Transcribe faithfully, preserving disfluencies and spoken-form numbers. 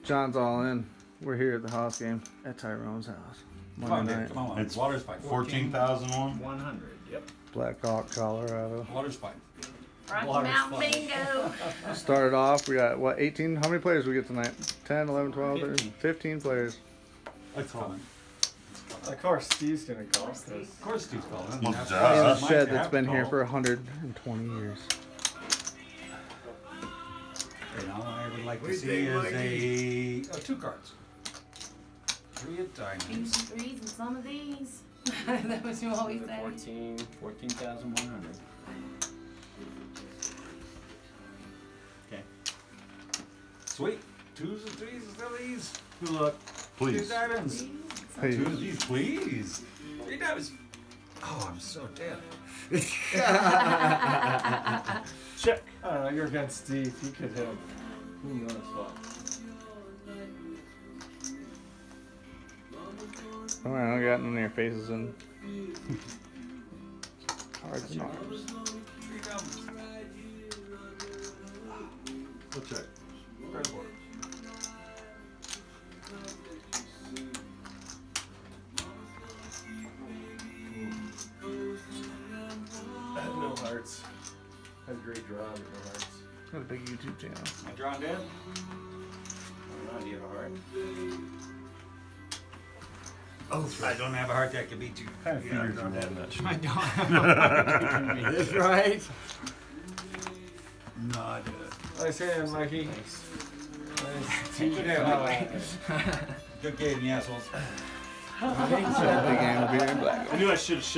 John's all in. We're here at the house game at Tyrone's house. Come on, Monday Dave, night. come on. It's Water's fine. fourteen thousand one. one hundred, yep. Black Hawk, Colorado. Water's fine. Rocky Water's Mountain fine. Bingo. Started off, we got what, eighteen? How many players we get tonight? ten, eleven, twelve, fifteen. fifteen players. That's coming. Of course, Steve's gonna call. Of course Steve's calling. Well, That's duh. why In a it's mine shed to that's have been to here call. for one hundred twenty years. Okay, now I would like to We see think is Mikey. a, uh, two cards. Three of Twos diamonds. and threes and some of these. That was you always say. fourteen, fourteen thousand one hundred. Okay. Sweet. Twos and threes and some of these. Good luck. Two Please. diamonds. Threes and some- Hey, Two of these, please. Three diamonds. Oh, I'm so dead. Check. I don't know, you're against Steve. He could have who knows what. Oh, I don't got none of your faces in. Cards and arms. Three diamonds. We'll check. Card board. I had no hearts. I had a great draw, but no hearts. Got a big YouTube channel. Am I drawing dead? I don't know, do you have a heart? Oh, I don't have a heart that can beat you. Kind of figures you that much. I don't have a heart. That's right. No, I did it. Nice hand, Mikey. Nice. Good hand, Good game, you assholes. Big game will be in black. I knew I should have.